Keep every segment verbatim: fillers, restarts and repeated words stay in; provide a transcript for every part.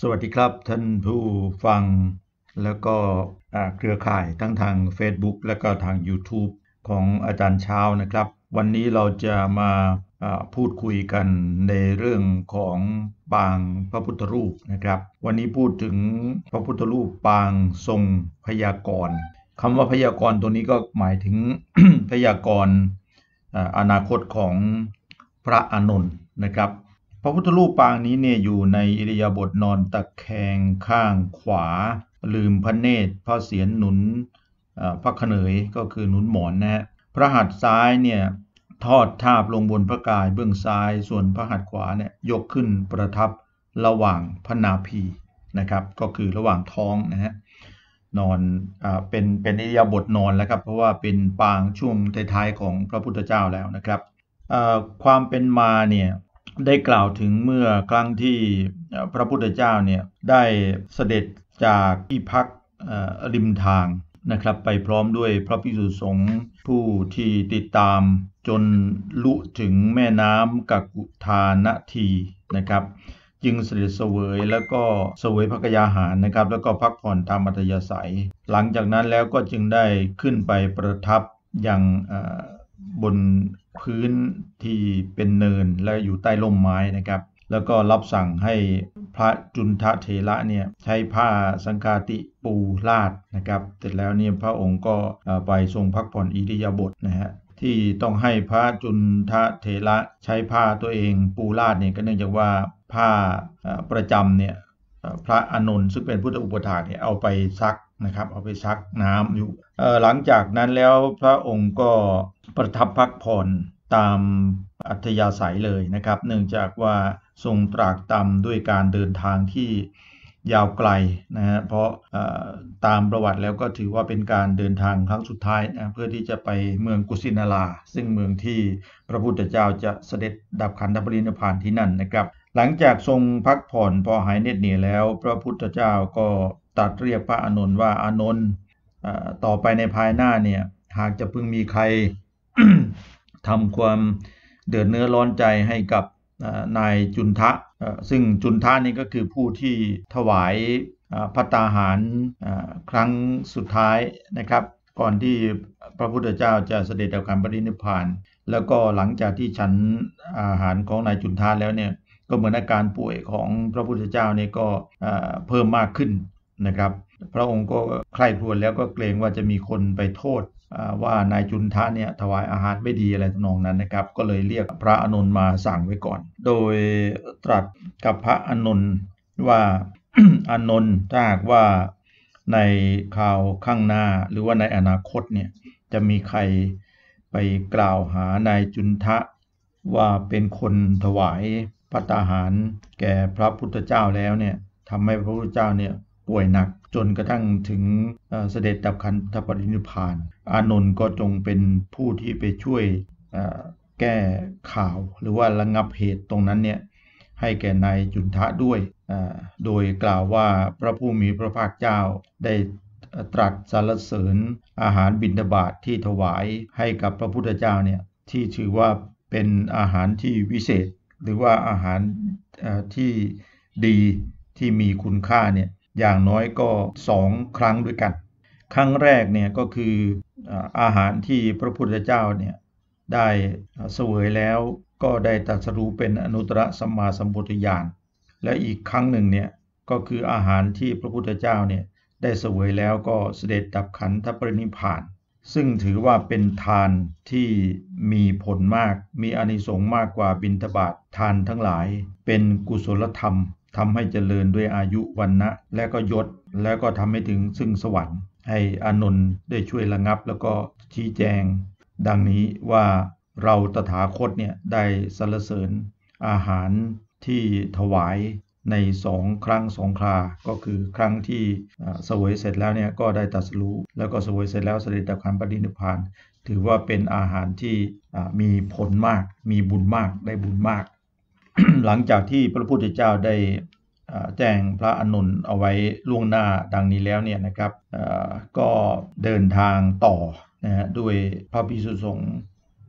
วัสดีครับท่านผู้ฟังแล้วก็เครือข่ายทั้งทาง Facebook และก็ทาง YouTube ของอาจารย์เช้านะครับวันนี้เราจะมาพูดคุยกันในเรื่องของปางพระพุทธรูปนะครับวันนี้พูดถึงพระพุทธรูปปางทรงพยากรณ์คำว่าพยากรณ์ตัวนี้ก็หมายถึง พยากรณ์อนาคตของพระอานนท์นะครับพระพุทธรูปปางนี้เนี่ยอยู่ในอิริยาบถนอนตะแคงข้างขวาลืมพระเนตรพระเศียรหนุนพระเขนยก็คือหนุนหมอนนะฮะพระหัตถ์ซ้ายเนี่ยทอดทาบลงบนพระกายเบื้องซ้ายส่วนพระหัตถ์ขวาเนี่ยยกขึ้นประทับระหว่างพระนาภีนะครับก็คือระหว่างท้องนะฮะนอนอ่าเป็นเป็นอิริยาบถนอนแล้วครับเพราะว่าเป็นปางช่วงท้ายๆของพระพุทธเจ้าแล้วนะครับอ่าความเป็นมาเนี่ยได้กล่าวถึงเมื่อครั้งที่พระพุทธเจ้าเนี่ยได้เสด็จจากที่พักริมทางนะครับไปพร้อมด้วยพระภิกษุสงฆ์ผู้ที่ติดตามจนลุถึงแม่น้ำกักุธานทีนะครับจึงเสด็จเสวยแล้วก็เสวยพระกยาหารนะครับแล้วก็พักผ่อนตามอัธยาศัยหลังจากนั้นแล้วก็จึงได้ขึ้นไปประทับยังบนพื้นที่เป็นเนินและอยู่ใต้ร่มไม้นะครับแล้วก็รับสั่งให้พระจุนทเถระเนี่ยใช้ผ้าสังฆาติปูลาดนะครับเสร็จแล้วเนี่ยพระองค์ก็ไปทรงพักผ่อนอิริยาบถนะฮะที่ต้องให้พระจุนทเถระใช้ผ้าตัวเองปูลาดเนี่ยก็เนื่องจากว่าผ้าประจำเนี่ยพระอานนท์ซึ่งเป็นพุทธอุปถากเนี่ยเอาไปซักนะครับเอาไปซักน้ำอยู่หลังจากนั้นแล้วพระองค์ก็ประทับพักผ่อนตามอัธยาศัยเลยนะครับเนื่องจากว่าทรงตรากตรำด้วยการเดินทางที่ยาวไกลนะฮะเพราะตามประวัติแล้วก็ถือว่าเป็นการเดินทางครั้งสุดท้ายนะเพื่อที่จะไปเมืองกุสินาราซึ่งเมืองที่พระพุทธเจ้าจะเสด็จดับขันธปรินิพพานที่นั่นนะครับหลังจากทรงพักผ่อนพอหายเหน็ดเหนื่อยแล้วพระพุทธเจ้าก็ตรัสเรียกพระอานนท์ว่าอานนท์ต่อไปในภายหน้าเนี่ยหากจะพึงมีใคร ทำความเดือดเนื้อร้อนใจให้กับนายจุนทะซึ่งจุนทะนี่ก็คือผู้ที่ถวายภัตตาหารครั้งสุดท้ายนะครับก่อนที่พระพุทธเจ้าจะเสด็จดับขันธปรินิพพานแล้วก็หลังจากที่ฉันอาหารของนายจุนทะแล้วเนี่ยก็เหมือนอาการป่วยของพระพุทธเจ้านี่ก็เพิ่มมากขึ้นนะครับพระองค์ก็ใคร่ครวญแล้วก็เกรงว่าจะมีคนไปโทษว่านายจุนทะเนี่ยถวายอาหารไม่ดีอะไรทำนองนั้นนะครับก็เลยเรียกพระอานนท์มาสั่งไว้ก่อนโดยตรัสกับพระอานนท์ว่า อานนท์ถ้าหากว่าในคราวข้างหน้าหรือว่าในอนาคตเนี่ยจะมีใครไปกล่าวหานายจุนทะว่าเป็นคนถวายภัตตาหารแก่พระพุทธเจ้าแล้วเนี่ยทำให้พระพุทธเจ้าเนี่ยป่วยหนักจนกระทั่งถึงเสด็จดับขันธปรินิพพานอานนท์ก็จงเป็นผู้ที่ไปช่วยแก้ข่าวหรือว่าระงับเหตุตรงนั้นเนี่ยให้แก่นายจุนทะด้วยโดยกล่าวว่าพระผู้มีพระภาคเจ้าได้ตรัสสรรเสริญอาหารบิณฑบาตที่ถวายให้กับพระพุทธเจ้าเนี่ยที่ถือว่าเป็นอาหารที่วิเศษหรือว่าอาหารที่ดีที่มีคุณค่าเนี่ยอย่างน้อยก็สองครั้งด้วยกันครั้งแรกเนี่ยก็คืออาหารที่พระพุทธเจ้าเนี่ยได้เสวยแล้วก็ได้ตรัสรู้เป็นอนุตตรสัมมาสัมโพธิญาณและอีกครั้งหนึ่งเนี่ยก็คืออาหารที่พระพุทธเจ้าเนี่ยได้เสวยแล้วก็เสด็จดับขันธปรินิพพานซึ่งถือว่าเป็นทานที่มีผลมากมีอานิสงส์มากกว่าบิณฑบาตทานทั้งหลายเป็นกุศลธรรมทำให้เจริญด้วยอายุวรรณะและก็ยศแล้วก็ทำให้ถึงซึ่งสวรรค์ให้อานนท์ได้ช่วยระงับแล้วก็ชี้แจงดังนี้ว่าเราตถาคตเนี่ยได้สรรเสริญอาหารที่ถวายในสองครั้งสองคราก็คือครั้งที่เสวยเสร็จแล้วเนี่ยก็ได้ตรัสรู้แล้วก็เสวยเสร็จแล้วเสด็จดับขันธปรินิพพานถือว่าเป็นอาหารที่มีผลมากมีบุญมากได้บุญมาก หลังจากที่พระพุทธเจ้าได้แจ้งพระอานนท์เอาไว้ล่วงหน้าดังนี้แล้วเนี่ยนะครับก็เดินทางต่อนะฮะด้วยพระภิกษุสงฆ์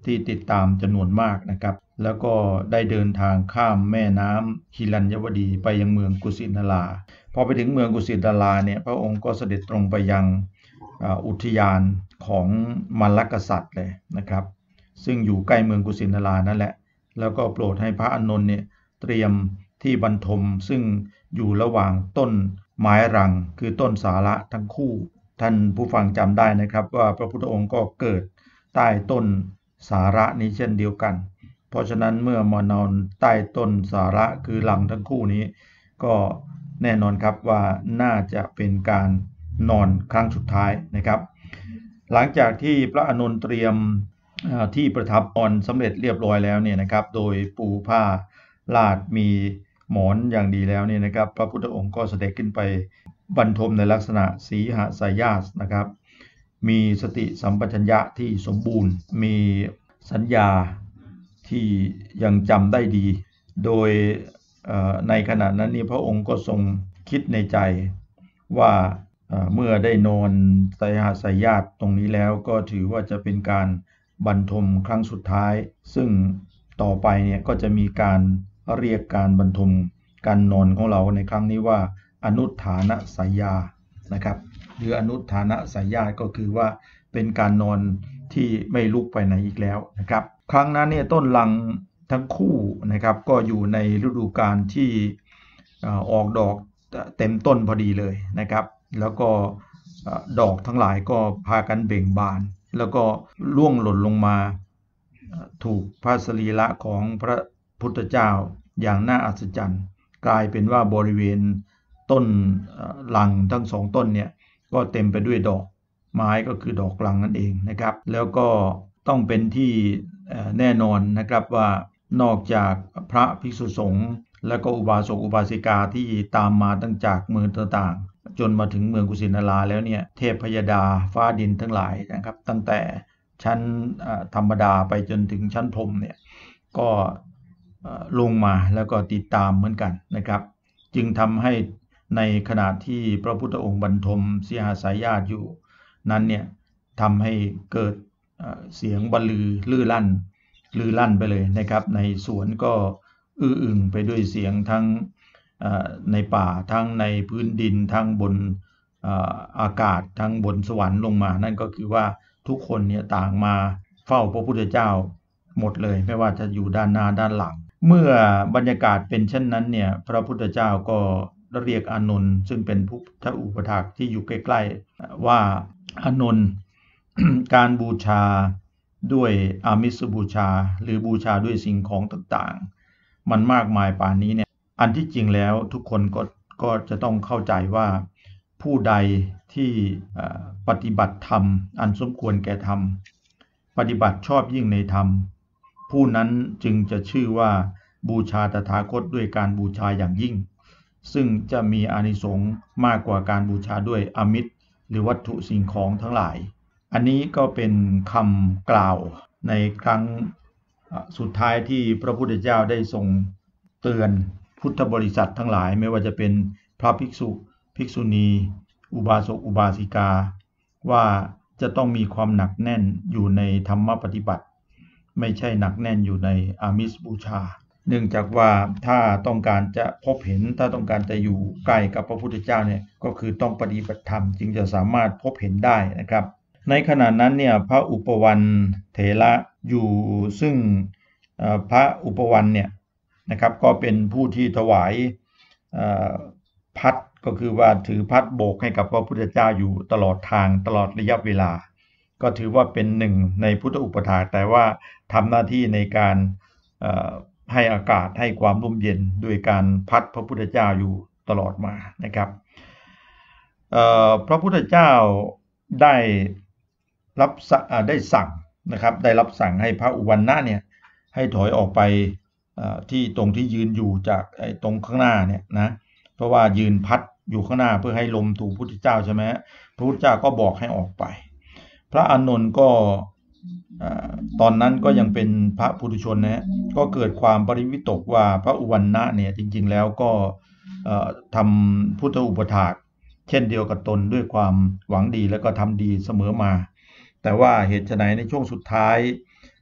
ที่ติดตามจำนวนมากนะครับแล้วก็ได้เดินทางข้ามแม่น้ำหิรัญยวดีไปยังเมืองกุสินาราพอไปถึงเมืองกุสินาราเนี่ยพระองค์ก็เสด็จตรงไปยังอุทยานของมลกษัตริย์เลยนะครับซึ่งอยู่ใกล้เมืองกุสินารานั่นแหละแล้วก็โปรดให้พระอานนท์เนี่ยเตรียมที่บรรทมซึ่งอยู่ระหว่างต้นไม้รังคือต้นสาระทั้งคู่ท่านผู้ฟังจำได้นะครับว่าพระพุทธองค์ก็เกิดใต้ต้นสาระนี้เช่นเดียวกันเพราะฉะนั้นเมื่อมานอนใต้ต้นสาระคือรังทั้งคู่นี้ก็แน่นอนครับว่าน่าจะเป็นการนอนครั้งสุดท้ายนะครับหลังจากที่พระอานนท์เตรียมที่ประทับนอนสำเร็จเรียบร้อยแล้วเนี่ยนะครับโดยปูผ้าลาดมีหมอนอย่างดีแล้วเนี่ยนะครับพระพุทธองค์ก็เสด็จขึ้นไปบรรทมในลักษณะสีหสายญาสนะครับมีสติสัมปชัญญะที่สมบูรณ์มีสัญญาที่ยังจำได้ดีโดยในขณะนั้นนี่พระองค์ก็ทรงคิดในใจว่าเมื่อได้นอนสายหสายญาสตรงนี้แล้วก็ถือว่าจะเป็นการบรรทมครั้งสุดท้ายซึ่งต่อไปเนี่ยก็จะมีการเรียกการบรรทมการนอนของเราในครั้งนี้ว่าอนุฐานสายญานะครับหรืออนุฐานสายญาก็คือว่าเป็นการนอนที่ไม่ลุกไปไหนอีกแล้วนะครับครั้งนั้นเนี่ยต้นลังทั้งคู่นะครับก็อยู่ในฤดูกาลที่ออกดอกเต็มต้นพอดีเลยนะครับแล้วก็ดอกทั้งหลายก็พากันเบ่งบานแล้วก็ร่วงหล่นลงมาถูกพระสรีระของพระพุทธเจ้าอย่างน่าอัศจรรย์กลายเป็นว่าบริเวณต้นลังทั้งสองต้นเนี่ยก็เต็มไปด้วยดอกไม้ก็คือดอกลังนั่นเองนะครับแล้วก็ต้องเป็นที่แน่นอนนะครับว่านอกจากพระภิกษุสงฆ์และก็อุบาสกอุบาสิกาที่ตามมาตั้งจากเมืองต่างๆจนมาถึงเมืองกุสินาราแล้วเนี่ยเทพพยดาฟ้าดินทั้งหลายนะครับตั้งแต่ชั้นธรรมดาไปจนถึงชั้นพรหมเนี่ยก็ลงมาแล้วก็ติดตามเหมือนกันนะครับจึงทำให้ในขณะที่พระพุทธองค์บรรทมสีหสายญาสอยู่นั้นเนี่ยทำให้เกิดเสียงบรรลือลื่อลั่นลือลั่นไปเลยนะครับในสวนก็อื้ออึงไปด้วยเสียงทั้งในป่าทั้งในพื้นดินทั้งบนอากาศทั้งบนสวรรค์ลงมานั่นก็คือว่าทุกคนเนี่ยต่างมาเฝ้าพระพุทธเจ้าหมดเลยไม่ว่าจะอยู่ด้านหน้าด้านหลังเมื่อบรรยากาศเป็นเช่นนั้นเนี่ยพระพุทธเจ้าก็เรียกอานนท์ซึ่งเป็นผู้พระอุปถากที่อยู่ใกล้ๆว่าอานนท์ การบูชาด้วยอามิสบูชาหรือบูชาด้วยสิ่งของต่างๆมันมากมายป่านนี้เนี่ยอันที่จริงแล้วทุกคนก็ก็จะต้องเข้าใจว่าผู้ใดที่ปฏิบัติธรรมอันสมควรแก่ธรรมปฏิบัติชอบยิ่งในธรรมผู้นั้นจึงจะชื่อว่าบูชาตถาคตด้วยการบูชาอย่างยิ่งซึ่งจะมีอานิสงส์มากกว่าการบูชาด้วยอามิสหรือวัตถุสิ่งของทั้งหลายอันนี้ก็เป็นคำกล่าวในครั้งสุดท้ายที่พระพุทธเจ้าได้ทรงเตือนพุทธบริษัททั้งหลายไม่ว่าจะเป็นพระภิกษุภิกษุณีอุบาสกอุบาสิกาว่าจะต้องมีความหนักแน่นอยู่ในธรรมปฏิบัติไม่ใช่หนักแน่นอยู่ในอามิสบูชาเนื่องจากว่าถ้าต้องการจะพบเห็นถ้าต้องการจะอยู่ใกล้กับพระพุทธเจ้าเนี่ยก็คือต้องปฏิบัติธรรมจึงจะสามารถพบเห็นได้นะครับในขณะนั้นเนี่ยพระอุปวันเถระอยู่ซึ่งพระอุปวันเนี่ยนะครับก็เป็นผู้ที่ถวายพัดก็คือว่าถือพัดโบกให้กับพระพุทธเจ้าอยู่ตลอดทางตลอดระยะเวลาก็ถือว่าเป็นหนึ่งในพุทธอุปถากแต่ว่าทำหน้าที่ในการให้อากาศให้ความร่มเย็นโดยการพัดพระพุทธเจ้าอยู่ตลอดมานะครับพระพุทธเจ้าได้รับได้สั่งนะครับได้รับสั่งให้พระอุวันนะเนี่ยให้ถอยออกไปที่ตรงที่ยืนอยู่จากไอ้ตรงข้างหน้าเนี่ยนะเพราะว่ายืนพัดอยู่ข้างหน้าเพื่อให้ลมถูกพระพุทธเจ้าใช่ไหมพระพุทธเจ้าก็บอกให้ออกไปพระอานนท์ก็ตอนนั้นก็ยังเป็นพระปุถุชนนะก็เกิดความปริวิตกว่าพระอุวันนะเนี่ยจริงๆแล้วก็ทำพุทธอุปถากเช่นเดียวกับตนด้วยความหวังดีแล้วก็ทำดีเสมอมาแต่ว่าเหตุไฉนในช่วงสุดท้าย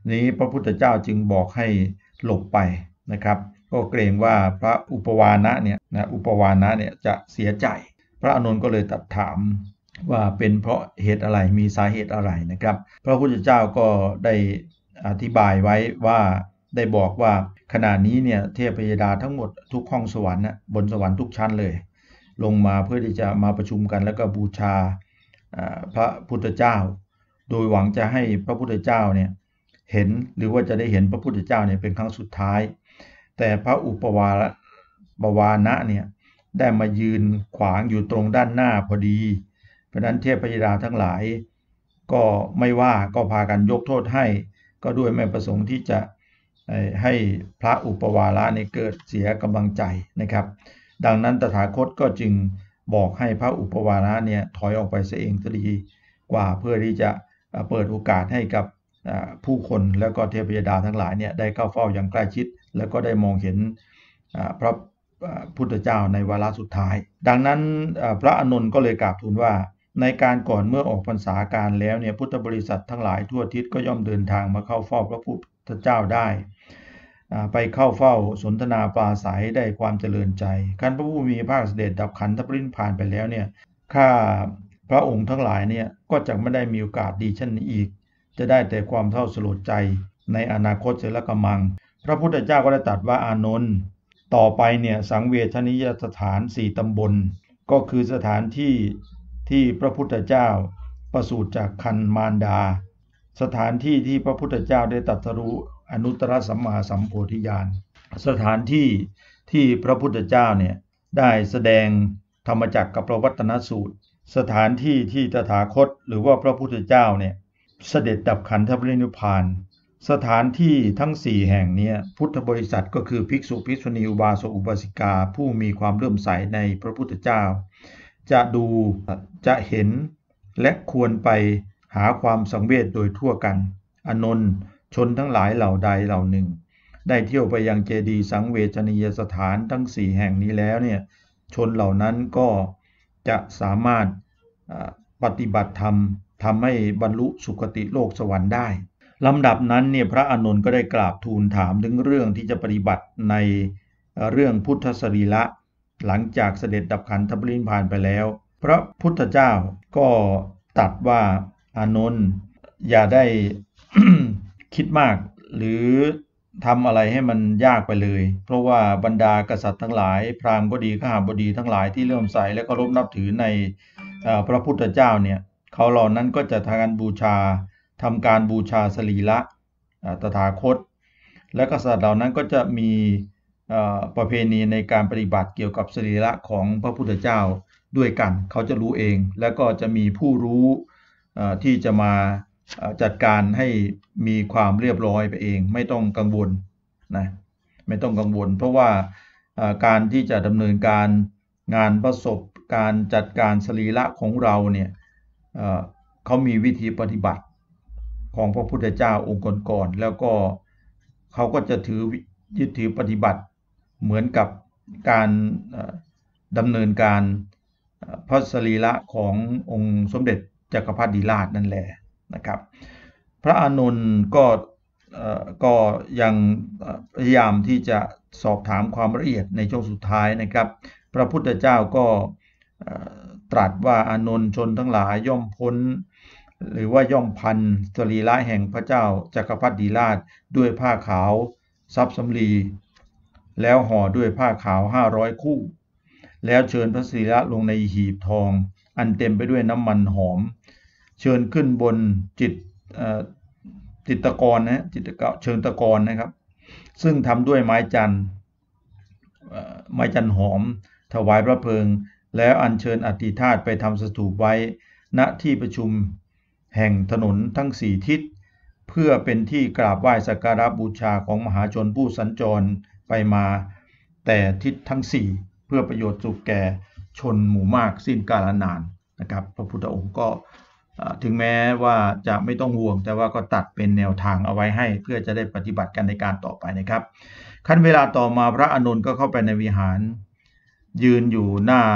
นี้พระพุทธเจ้าจึงบอกให้หลบไปนะครับก็เกรงว่าพระอุปวานะเนี่ยนะอุปวานะเนี่ยจะเสียใจพระอานนท์ก็เลยตรัสถามว่าเป็นเพราะเหตุอะไรมีสาเหตุอะไรนะครับพระพุทธเจ้าก็ได้อธิบายไว้ว่าได้บอกว่าขณะนี้เนี่ยเทพยดาทั้งหมดทุกห้องสวรรค์นะบนสวรรค์ทุกชั้นเลยลงมาเพื่อที่จะมาประชุมกันแล้วก็บูชาพระพุทธเจ้าโดยหวังจะให้พระพุทธเจ้าเนี่ยเห็นหรือว่าจะได้เห็นพระพุทธเจ้าเนี่ยเป็นครั้งสุดท้ายแต่พระอุปวาปวานะเนี่ยได้มายืนขวางอยู่ตรงด้านหน้าพอดีเพราะนั้นเทพยดาทั้งหลายก็ไม่ว่าก็พากันยกโทษให้ก็ด้วยไม่ประสงค์ที่จะให้พระอุปวาระเนี่ยเกิดเสียกำลังใจนะครับดังนั้นตถาคตก็จึงบอกให้พระอุปวาระเนี่ยถอยออกไปเสียเองจะดีกว่าเพื่อที่จะเปิดโอกาสให้กับผู้คนแล้วก็เทพยดาทั้งหลายเนี่ยได้เข้าเฝ้าอย่างใกล้ชิดแล้วก็ได้มองเห็นพระพุทธเจ้าในวาระสุดท้ายดังนั้นพระอานนท์ก็เลยกราบทูลว่าในการก่อนเมื่อออกพรรษาการแล้วเนี่ยพุทธบริษัททั้งหลายทั่วทิศก็ย่อมเดินทางมาเข้าเฝ้าพระพุทธเจ้าได้ไปเข้าเฝ้าสนทนาปราศัยได้ความเจริญใจขั้นพระผู้มีพระภาคเสด็จดับขันธปรินิพพานไปแล้วเนี่ยข้าพระองค์ทั้งหลายเนี่ยก็จะไม่ได้มีโอกาสดีเช่นนี้อีกจะได้แต่ความเศร้าสลดใจในอนาคตเสียละกำมังพระพุทธเจ้าก็ได้ตรัสว่าอานนท์ต่อไปเนี่ยสังเวชนียสถานสี่ตำบลก็คือสถานที่ที่พระพุทธเจ้าประสูติจากคันมารดาสถานที่ที่พระพุทธเจ้าได้ตรัสรู้อนุตตรสัมมาสัมโพธิญาณสถานที่ที่พระพุทธเจ้าเนี่ยได้แสดงธรรมจักรกับพระวัตนสูตรสถานที่ที่ตถาคตหรือว่าพระพุทธเจ้าเนี่ยเสด็จดับขันธปรินิพพานสถานที่ทั้งสี่แห่งนี้พุทธบริษัทก็คือภิกษุภิกษุณีอุบาสกอุบาสิกาผู้มีความเลื่อมใสในพระพุทธเจ้าจะดูจะเห็นและควรไปหาความสังเวชโดยทั่วกันอานนท์ชนทั้งหลายเหล่าใดเหล่าหนึ่งได้เที่ยวไปยังเจดีย์สังเวชนียสถานทั้งสี่แห่งนี้แล้วเนี่ยชนเหล่านั้นก็จะสามารถปฏิบัติธรรมทำให้บรรลุสุคติโลกสวรรค์ได้ลำดับนั้นเนี่ยพระอานนท์ก็ได้กราบทูลถามถึงเรื่องที่จะปฏิบัติในเรื่องพุทธสรีระหลังจากเสด็จดับขันธปรินิพพานไปแล้วพระพุทธเจ้าก็ตรัสว่าอานนท์อย่าได้ คิดมากหรือทำอะไรให้มันยากไปเลยเพราะว่าบรรดากษัตริย์ทั้งหลายพราหมณ์ก็ดีข้าบดีทั้งหลายที่เลื่อมใสและเคารพนับถือในพระพุทธเจ้าเนี่ยเขาเหล่านั้นก็จะทำการบูชาทำการบูชาสรีระตถาคตและกษัตริย์เหล่านั้นก็จะมีประเพณีในการปฏิบัติเกี่ยวกับสรีระของพระพุทธเจ้าด้วยกันเขาจะรู้เองแล้วก็จะมีผู้รู้ที่จะมาจัดการให้มีความเรียบร้อยไปเองไม่ต้องกังวลนะไม่ต้องกังวลเพราะว่าการที่จะดำเนินการงานประสบการจัดการสรีระของเราเนี่ยเขามีวิธีปฏิบัติของพระพุทธเจ้าองค์ก่อนๆแล้วก็เขาก็จะถือยึดถือปฏิบัติเหมือนกับการดำเนินการพระสรีระขององค์สมเด็จจักรพรรดิราชนั่นแหละนะครับพระอานนท์ก็ก็ยังพยายามที่จะสอบถามความละเอียดในช่วงสุดท้ายนะครับพระพุทธเจ้าก็ตรัสว่าอานนท์ชนทั้งหลายย่อมพ้นหรือว่าย่อมพันสรีระแห่งพระเจ้าจักรพรรดิราชด้วยผ้าขาวซับสำลีแล้วห่อด้วยผ้าขาวห้าร้อยคู่แล้วเชิญพระสรีระลงในหีบทองอันเต็มไปด้วยน้ำมันหอมเชิญขึ้นบนจิตจิตตะกรนะจิตตะเชิญตะกรนะครับซึ่งทำด้วยไม้จันทร์ไม้จันทร์หอมถวายพระเพลิงแล้วอัญเชิญอธิธาตุไปทำสถูปไว้ณที่ประชุมแห่งถนนทั้งสี่ทิศเพื่อเป็นที่กราบไหว้สักการะบูชาของมหาชนผู้สัญจรไปมาแต่ทิศทั้งสี่เพื่อประโยชน์สุขแก่ชนหมู่มากสิ้นกาลนานนะครับพระพุทธองค์ก็ถึงแม้ว่าจะไม่ต้องห่วงแต่ว่าก็ตัดเป็นแนวทางเอาไว้ให้เพื่อจะได้ปฏิบัติกันในการต่อไปนะครับขั้นเวลาต่อมาพระอานนท์ก็เข้าไปในวิหารยืนอยู่หน้า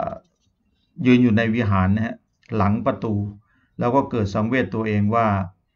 ยืนอยู่ในวิหารนะฮะหลังประตูแล้วก็เกิดสังเวชตัวเองว่า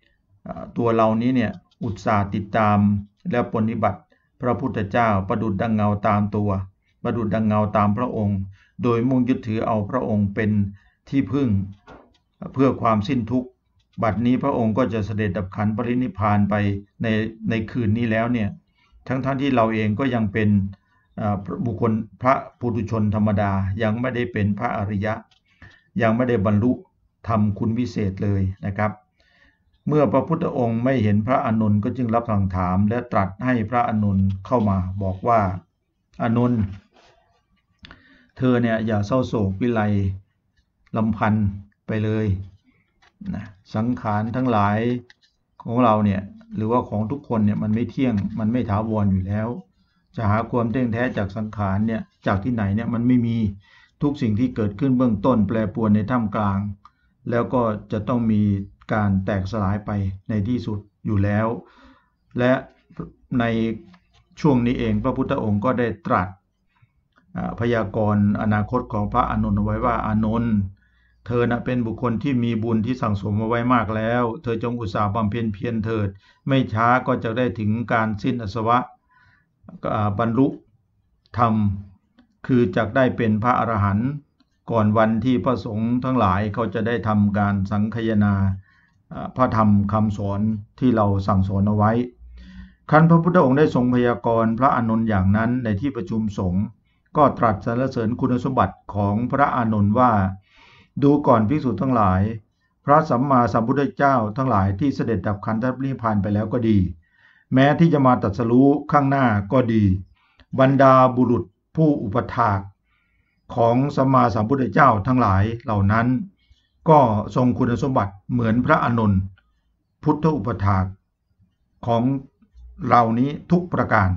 ตัวเรานี้เนี่ยอุตส่าห์ติดตามและปฏิบัติพระพุทธเจ้าประดุจดังเงาตามตัวประดุจดังเงาตามพระองค์โดยมุ่งยึดถือเอาพระองค์เป็นที่พึ่งเพื่อความสิ้นทุกข์บัดนี้พระองค์ก็จะเสด็จดับขันปรินิพพานไปในในคืนนี้แล้วเนี่ยทั้งๆ ท, ที่เราเองก็ยังเป็นบุคคลพระปุถุชนธรรมดายังไม่ได้เป็นพระอริยะยังไม่ได้บรรลุธรรมคุณวิเศษเลยนะครับเมื่อพระพุทธองค์ไม่เห็นพระอานนท์ก็จึงรับสั่งถามและตรัสให้พระอานนท์เข้ามาบอกว่าอานนท์เธอเนี่ยอย่าเศร้าโศกวิไลลำพันธ์ไปเลยนะสังขารทั้งหลายของเราเนี่ยหรือว่าของทุกคนเนี่ยมันไม่เที่ยงมันไม่ถาวรอยู่แล้วจะหาความเที่ยงแท้จากสังขารเนี่ยจากที่ไหนเนี่ยมันไม่มีทุกสิ่งที่เกิดขึ้นเบื้องต้นแปรปรวนในท่ามกลางแล้วก็จะต้องมีการแตกสลายไปในที่สุดอยู่แล้วและในช่วงนี้เองพระพุทธองค์ก็ได้ตรัสพยากรณ์อนาคตของพระอานนท์ไว้ว่าอานนท์เธอนะเป็นบุคคลที่มีบุญที่สั่งสมมาไว้มากแล้วเธอจงอุตสาห์บำเพ็ญเพียรเถิดไม่ช้าก็จะได้ถึงการสิ้นอาสวะบรรลุธรรมคือจะได้เป็นพระอรหันต์ก่อนวันที่พระสงฆ์ทั้งหลายเขาจะได้ทำการสังคายนาพระธรรมคำสอนที่เราสั่งสอนเอาไว้ครั้นพระพุทธองค์ได้ทรงพยากรณ์พระอานนท์อย่างนั้นในที่ประชุมสงฆ์ก็ตรัสสรรเสริญคุณสมบัติของพระอานนท์ว่าดูก่อนภิกษุทั้งหลายพระสัมมาสัมพุทธเจ้าทั้งหลายที่เสด็จดับขันธปรินิพพานไปแล้วก็ดีแม้ที่จะมาตรัสรู้ข้างหน้าก็ดีบรรดาบุรุษผู้อุปถากของสัมมาสัมพุทธเจ้าทั้งหลายเหล่านั้นก็ทรงคุณสมบัติเหมือนพระอานนท์พุทธอุปถากของเรานี้ทุกประการ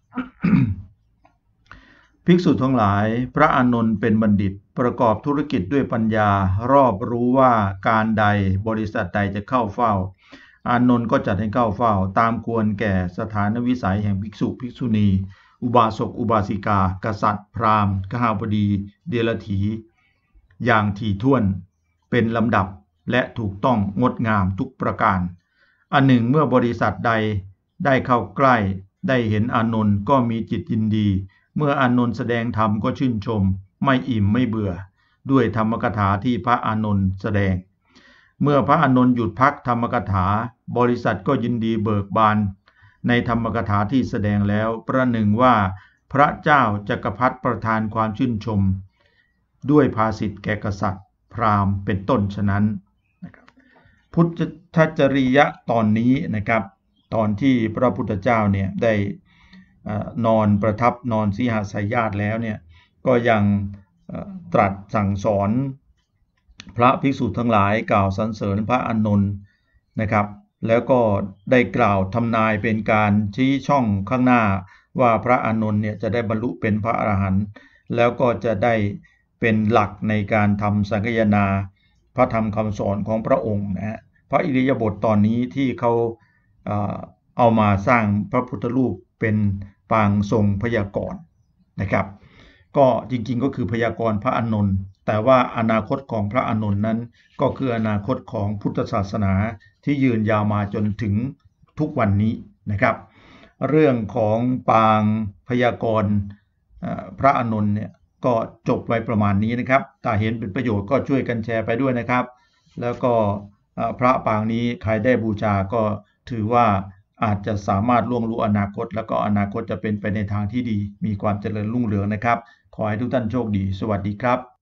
ภิกษุทั้งหลายพระอานนท์เป็นบัณฑิตประกอบธุรกิจด้วยปัญญารอบรู้ว่าการใดบริษัทใดจะเข้าเฝ้าอานนท์ก็จัดให้เข้าเฝ้าตามควรแก่สถานวิสัยแห่งภิกษุภิกษุณีอุบาสกอุบาสิกากษัตริย์พราหมณ์กหบดีเดรัจฉีอย่างถี่ถ้วนเป็นลำดับและถูกต้องงดงามทุกประการอันหนึ่งเมื่อบริษัทใดได้เข้าใกล้ได้เห็นอานนท์ก็มีจิตยินดีเมื่ออานนท์แสดงธรรมก็ชื่นชมไม่อิ่มไม่เบื่อด้วยธรรมกถาที่พระอานนท์แสดงเมื่อพระอานนท์หยุดพักธรรมกถาบริษัทก็ยินดีเบิกบานในธรรมกถาที่แสดงแล้วประหนึ่งว่าพระเจ้าจักรพรรดิประทานความชื่นชมด้วยภาษิตแก่กษัตริย์พราหมณ์เป็นต้นฉะนั้นนะครับพุทธจริยะตอนนี้นะครับตอนที่พระพุทธเจ้าเนี่ยได้นอนประทับนอนสีหสายญาติแล้วเนี่ยก็ยังตรัสสั่งสอนพระภิกษุทั้งหลายกล่าวสรรเสริญพระอานนท์นะครับแล้วก็ได้กล่าวทำนายเป็นการชี้ช่องข้างหน้าว่าพระอานนท์เนี่ยจะได้บรรลุเป็นพระอรหันต์แล้วก็จะได้เป็นหลักในการทำสังคายนาพระธรรมคำสอนของพระองค์นะฮะพระอิริยาบถตอนนี้ที่เขาเอามาสร้างพระพุทธรูปเป็นปางทรงพยากรณ์นะครับก็จริงๆก็คือพยากรณ์พระอานนท์แต่ว่าอนาคตของพระอานนท์นั้นก็คืออนาคตของพุทธศาสนาที่ยืนยาวมาจนถึงทุกวันนี้นะครับเรื่องของปางพยากรณ์พระอานนท์เนี่ยก็จบไว้ประมาณนี้นะครับถ้าเห็นเป็นประโยชน์ก็ช่วยกันแชร์ไปด้วยนะครับแล้วก็พระปางนี้ใครได้บูชาก็ถือว่าอาจจะสามารถล่วงรู้อนาคตแล้วก็อนาคตจะเป็นไปในทางที่ดีมีความเจริญรุ่งเรืองนะครับขอให้ทุกท่านโชคดีสวัสดีครับ